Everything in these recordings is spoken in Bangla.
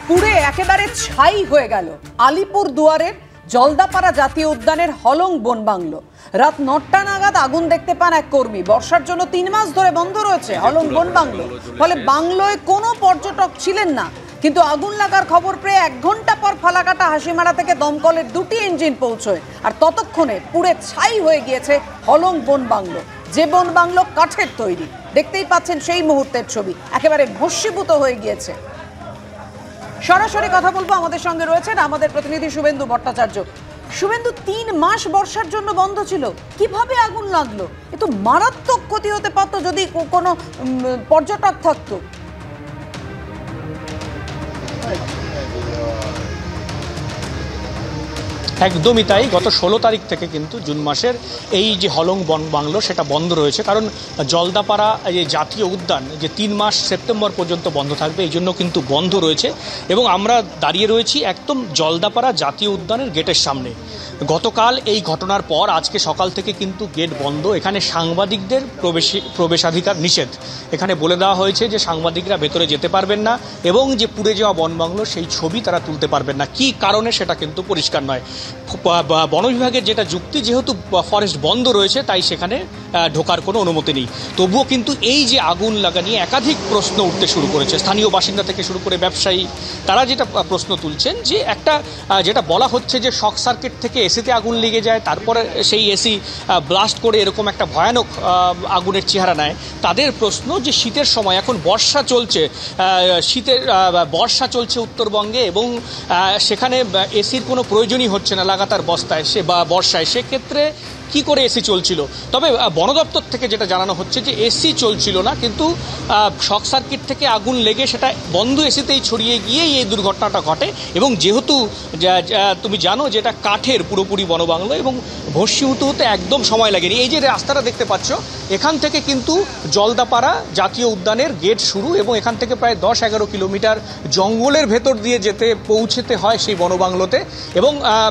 পুড়ে একেবারে ছাই হয়ে গেল আলিপুর দুয়ারের জলদাপাড়া জাতীয় উদ্যানের হলং বন বাংলো। রাত ৯টা নাগাদ আগুন দেখতে পান এক কর্মী। বর্ষার জন্য ৩ মাস ধরে বন্ধ রয়েছে হলং বন বাংলো, ফলে বাংলোয় কোনো পর্যটক ছিলেন না। কিন্তু আগুন লাগার খবর পেয়ে ১ ঘন্টা পর ফালাকাটা হাসিমারা থেকে দমকলের ২টি ইঞ্জিন পৌঁছয়, আর ততক্ষণে পুড়ে ছাই হয়ে গিয়েছে হলং বন বাংলো। যে বন বাংলো কাঠের তৈরি, দেখতেই পাচ্ছেন সেই মুহূর্তের ছবি, একেবারে ভস্মীভূত হয়ে গিয়েছে। সরাসরি কথা বলবো, আমাদের সঙ্গে রয়েছেন আমাদের প্রতিনিধি শুভেন্দু ভট্টাচার্য। শুভেন্দু, ৩ মাস বর্ষার জন্য বন্ধ ছিল, কিভাবে আগুন লাগলো? এ তো মারাত্মক ক্ষতি হতে পারতো যদি কোনো পর্যটক থাকতো। একদমই তাই। গত ১৬ তারিখ থেকে কিন্তু জুন মাসের এই যে হলং বন বাংলো সেটা বন্ধ রয়েছে, কারণ জলদাপাড়া যে জাতীয় উদ্যান যে ৩ মাস সেপ্টেম্বর পর্যন্ত বন্ধ থাকবে, এই জন্য কিন্তু বন্ধ রয়েছে। এবং আমরা দাঁড়িয়ে রয়েছি একদম জলদাপাড়া জাতীয় উদ্যানের গেটের সামনে। গতকাল এই ঘটনার পর আজকে সকাল থেকে কিন্তু গেট বন্ধ। এখানে সাংবাদিকদের প্রবেশাধিকার নিষেধ। এখানে বলে দেওয়া হয়েছে যে সাংবাদিকরা ভেতরে যেতে পারবেন না, এবং যে পুড়ে যাওয়া বন বাংলো সেই ছবি তারা তুলতে পারবেন না। কী কারণে সেটা কিন্তু পরিষ্কার নয়। বন বিভাগের যেটা যুক্তি, যেহেতু ফরেস্ট বন্ধ রয়েছে তাই সেখানে ঢোকার কোনো অনুমতি নেই। তবুও কিন্তু এই যে আগুন লাগা নিয়ে একাধিক প্রশ্ন উঠতে শুরু করেছে। স্থানীয় বাসিন্দা থেকে শুরু করে ব্যবসায়ী, তারা যেটা প্রশ্ন তুলছেন যে একটা যেটা বলা হচ্ছে যে শক সার্কিট থেকে এসিতে আগুন লেগে যায়, তারপরে সেই এসি ব্লাস্ট করে এরকম একটা ভয়ানক আগুনের চেহারা নেয়। তাদের প্রশ্ন যে শীতের সময়, এখন বর্ষা চলছে, বর্ষা চলছে উত্তরবঙ্গে, এবং সেখানে এসির কোনো প্রয়োজনই হচ্ছে না লাগাতার বর্ষায়, সেক্ষেত্রে কি করে এসি চলছিল। তবে বন দপ্তর থেকে যেটা জানানো হচ্ছে যে এসি চলছিল না, কিন্তু শক সার্কিট থেকে আগুন লেগে সেটা বন্ধ এসিতেই ছড়িয়ে গিয়েই এই দুর্ঘটনাটা ঘটে। এবং যেহেতু তুমি জানো যে এটা কাঠের পুরোপুরি বনবাংলো, এবং ভস্মীভূত হতে একদম সময় লাগেনি। এই যে রাস্তাটা দেখতে পাচ্ছ, এখান থেকে কিন্তু জলদাপাড়া জাতীয় উদ্যানের গেট শুরু, এবং এখান থেকে প্রায় ১০-১১ কিলোমিটার জঙ্গলের ভেতর দিয়ে পৌঁছতে হয় সেই বনবাংলোতে। এবং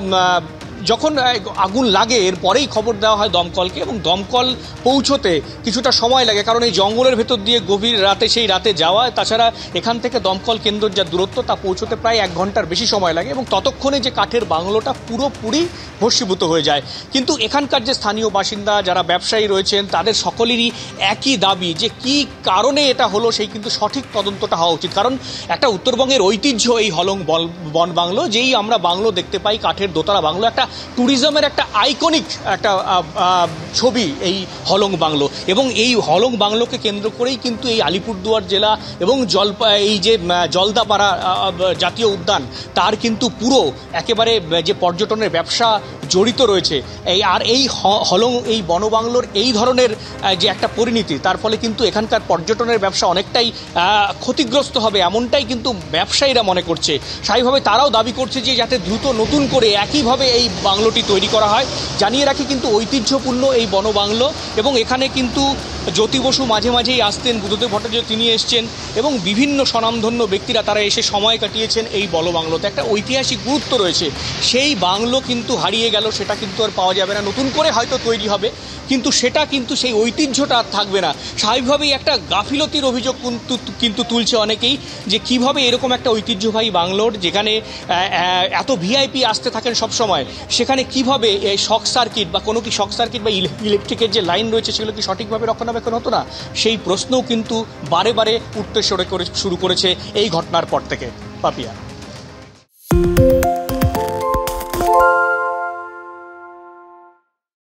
যখন আগুন লাগে এরপরেই খবর দেওয়া হয় দমকলকে, এবং দমকল পৌঁছতে কিছুটা সময় লাগে, কারণ এই জঙ্গলের ভেতর দিয়ে গভীর রাতে সেই রাতে যাওয়া, তাছাড়া এখান থেকে দমকল কেন্দ্রের যা দূরত্ব তা পৌঁছতে প্রায় ১ ঘন্টার বেশি সময় লাগে, এবং ততক্ষণে যে কাঠের বাংলোটা পুরোপুরি ভস্মীভূত হয়ে যায়। কিন্তু এখানকার যে স্থানীয় বাসিন্দা, যারা ব্যবসায়ী রয়েছেন, তাদের সকলেরই একই দাবি যে কী কারণে এটা হলো সেই কিন্তু সঠিক তদন্তটা হওয়া উচিত। কারণ একটা উত্তরবঙ্গের ঐতিহ্য এই হলং বন বাংলো, যেই আমরা বাংলো দেখতে পাই কাঠের দোতলা বাংলো, একটা ট্যুরিজমের একটা আইকনিক একটা ছবি এই হলং বাংলো। এবং এই হলং বাংলোকে কেন্দ্র করেই কিন্তু এই আলিপুরদুয়ার জেলা এবং এই যে জলদাপাড়া জাতীয় উদ্যান, তার কিন্তু পুরো একেবারে যে পর্যটনের ব্যবসা জড়িত রয়েছে। এই হলং এই বনবাংলোর এই ধরনের যে একটা পরিণতি, তার ফলে কিন্তু এখানকার পর্যটনের ব্যবসা অনেকটাই ক্ষতিগ্রস্ত হবে, এমনটাই কিন্তু ব্যবসায়ীরা মনে করছে। স্বাভাবিকভাবে তারাও দাবি করছে যে যাতে দ্রুত নতুন করে একইভাবে এই বাংলোটি তৈরি করা হয়। জানিয়ে রাখি কিন্তু ঐতিহ্যপূর্ণ এই বনবাংলো, এবং এখানে কিন্তু জ্যোতি বসু মাঝে মাঝেই আসতেন, বুদ্ধদেব ভট্টাচার্য তিনি এসছেন, এবং বিভিন্ন স্বনামধন্য ব্যক্তিরা তারা এসে সময় কাটিয়েছেন এই বনবাংলোতে। একটা ঐতিহাসিক গুরুত্ব রয়েছে। সেই বাংলো কিন্তু হারিয়ে গেল, সেটা কিন্তু আর পাওয়া যাবে না। নতুন করে হয়তো তৈরি হবে, কিন্তু সেটা কিন্তু সেই ঐতিহ্যটা আর থাকবে না। স্বাভাবিকভাবেই একটা গাফিলতির অভিযোগ কিন্তু তুলছে অনেকেই, যে কিভাবে এরকম একটা ঐতিহ্যবাহী বাংলোর, যেখানে এত ভিআইপি আসতে থাকেন সবসময়, সেখানে কিভাবে এই শক সার্কিট বা কোনো কি শক সার্কিট বা ইলেকট্রিকের যে লাইন রয়েছে সেগুলো কি সঠিকভাবে রক্ষণাবেক্ষণ হতো না, সেই প্রশ্নও কিন্তু বারে বারে উঠতে শুরু করেছে এই ঘটনার পর থেকে। পাপিয়া।